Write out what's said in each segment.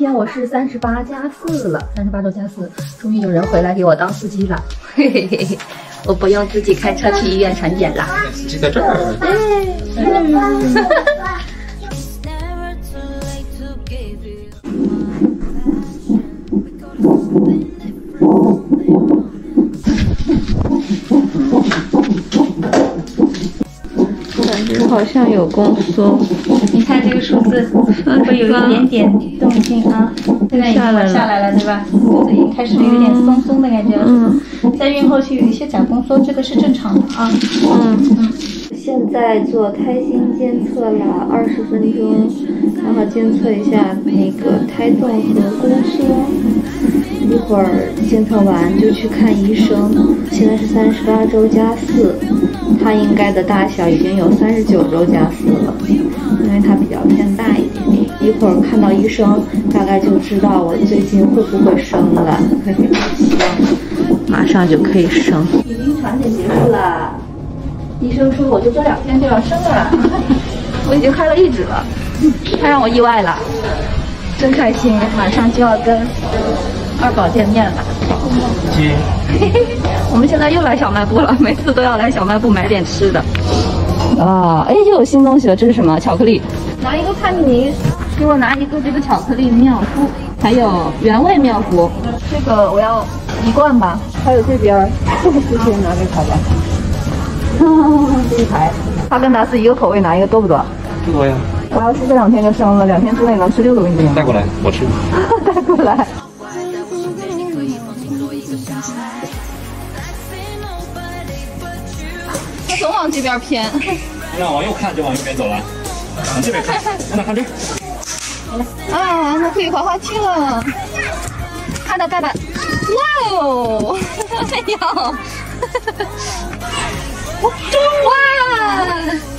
天我是38+4了，38周加4，终于有人回来给我当司机了，嘿嘿嘿嘿，我不用自己开车去医院产检了。 司机在这儿。 感觉好像有宫缩， 你看这个数字会有一点点动静啊，现在已经下来了，对吧？对，开始有点松松的感觉。在孕后期有一些假宫缩，这个是正常的啊。 现在做胎心监测了20分钟，然后监测一下那个胎动和宫缩。一会儿监测完就去看医生。现在是38周加4，它应该的大小已经有39周加4了，因为它比较偏大一点点。一会儿看到医生，大概就知道我最近会不会生了。希望马上就可以生。 已经产检结束了。医生说我就这2天就要生了，我已经开了1指了，太让我意外了，真开心！马上就要跟二宝见面了。我们现在又来小卖部了，每次都要来小卖部买点吃的。啊，哎，又有新东西了，这是什么？巧克力。拿一个潘尼，给我拿一个这个巧克力妙肤，还有原味妙肤。这个我要1罐吧，还有这边，这些拿给他吧。这一排，哈根达斯一个口味拿一个多不多？ 不多呀。 我要是这2天就生了，2天之内能吃6个冰淇淋。 带过来，我吃。 带过来。他总往这边偏。 那往右看就往右边走了，往这边看，那看这。 啊，那可以滑滑梯了。看到爸爸，哇哦！哎呀！哇！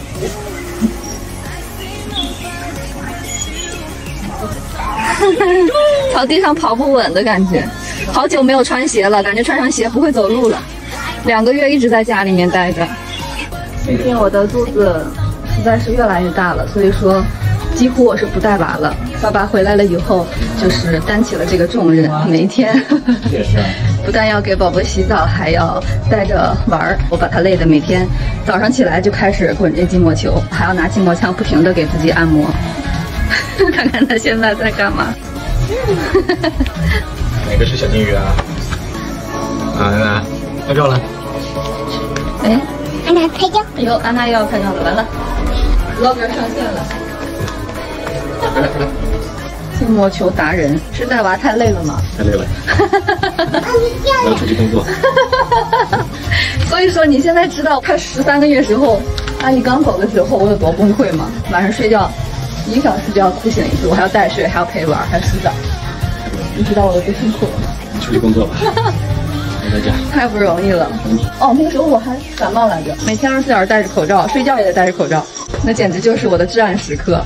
草地上跑不稳的感觉，好久没有穿鞋了，感觉穿上鞋不会走路了。2个月一直在家里面待着。最近我的肚子实在是越来越大了，所以说几乎我是不带娃了。爸爸回来了以后，就是担起了这个重任，每一天不但要给宝宝洗澡，还要带着玩儿。我把他累的每天早上起来就开始滚这筋膜球，还要拿筋膜枪不停的给自己按摩。看看他现在在干嘛？ 哪个是小金鱼啊？安娜，拍照了。 哎，安娜拍照。哎呦，安娜又要拍照了，完了 ，vlogger 上线了。筋膜球达人，是带娃太累了吗？ 太累了。我要出去工作。 所以说你现在知道他13个月时候，阿姨刚走的时候我有多崩溃吗？晚上睡觉1个小时就要哭醒一次，我还要带睡，还要陪玩，还要洗澡。你知道我有多辛苦了吗？ 出去工作吧。我在家。 太不容易了。哦，那个时候我还感冒来着，每天24小时戴着口罩，睡觉也得戴着口罩，那简直就是我的至暗时刻。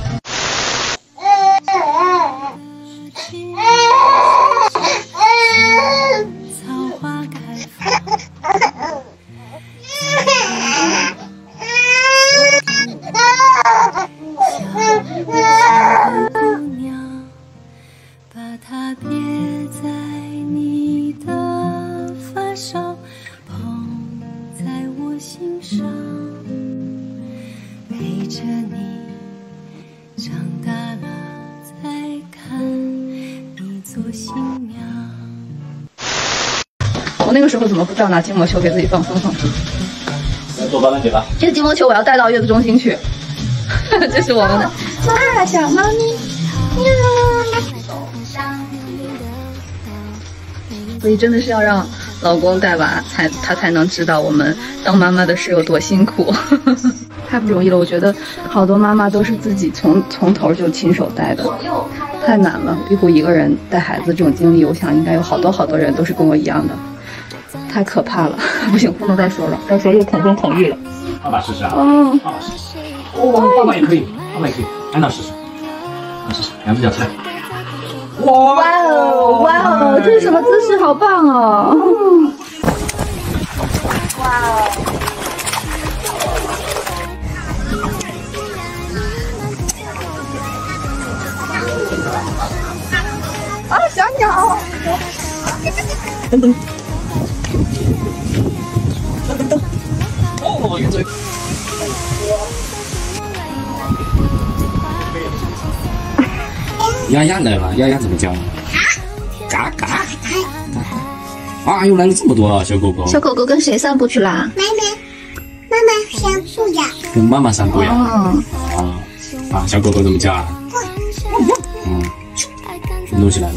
我那个时候怎么不知道拿筋膜球给自己放松放松？ 来做8段解吧。 这个筋膜球我要带到月子中心去。这是我们的小猫咪。所以真的是要让老公带娃，他才能知道我们当妈妈的是有多辛苦。太不容易了，我觉得好多妈妈都是自己从头就亲手带的，太难了。壁虎一个人带孩子这种经历，我想应该有好多人都是跟我一样的。太可怕了，不行，不能再说了，再说又统中统一了。 爸爸试试啊。爸爸试试。爸爸也可以，爸爸也可以，安娜试试。安娜试试，2只脚踩。 哇哦，哇哦，这是什么姿势？好棒哦！哇哦！ 噔噔，噔噔噔，哦，圆嘴。丫丫来了，丫丫怎么叫？嘎嘎。啊，又来了这么多小狗狗。 小狗狗跟谁散步去啦？ 妈妈散步呀。 跟妈妈散步呀。 哦。 啊，小狗狗怎么叫啊？嗯，什么东西来了？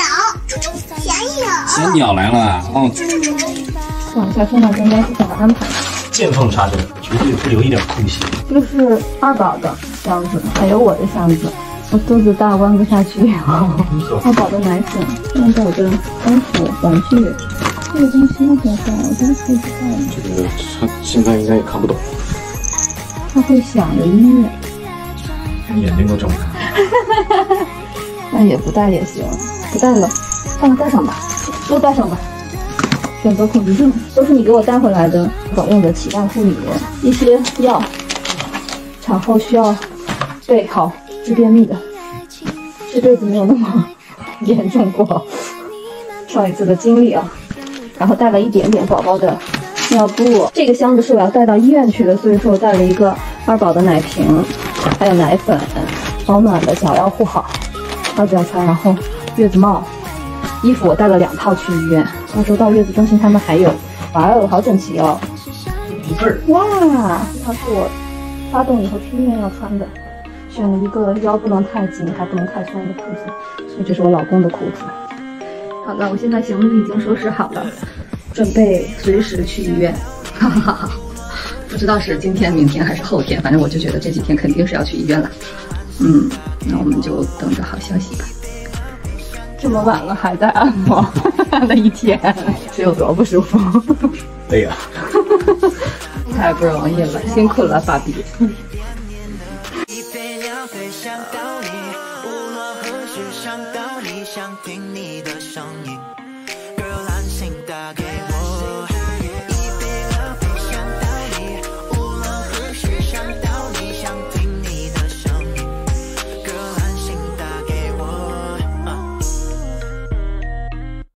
小鸟来了。哦。 想一下，现在应该是怎么安排的？ 见缝插针，绝对不留一点空隙。 这是二宝的箱子，还有我的箱子。我肚子大，弯不下去。二宝的奶粉，二宝的衣服、玩具，这个东西要不要带？我真的不知道。 这个他现在应该也看不懂。 他会响的音乐。 眼睛都睁不开。 那也不带也行，不带了，算了，带上吧，都带上吧。选择恐惧症都是你给我带回来的，保用的脐带护理，一些药，产后需要备好治便秘的，这辈子没有那么严重过，上一次的经历啊。然后带了一点点宝宝的尿布，这个箱子是我要带到医院去的，所以说我带了一个二宝的奶瓶，还有奶粉，保暖的脚要护好，到脚擦，然后月子帽。衣服我带了2套去医院，到时候到月子中心他们还有。哇哦，好整齐哦！哇，这套是我发动以后去医院要穿的，选了一个腰不能太紧，还不能太松的裤子，所以这是我老公的裤子。好了，我现在行李已经收拾好了，准备随时去医院。哈哈哈，不知道是今天、明天还是后天，反正我就觉得这几天肯定是要去医院了。那我们就等着好消息吧。这么晚了还在按摩，按了一天，是有多不舒服？ 累呀， 太不容易了，辛苦了，爸比。 一飞两飞想到你，无论何时想到你，想听你的声音。Girl， 安心打给我。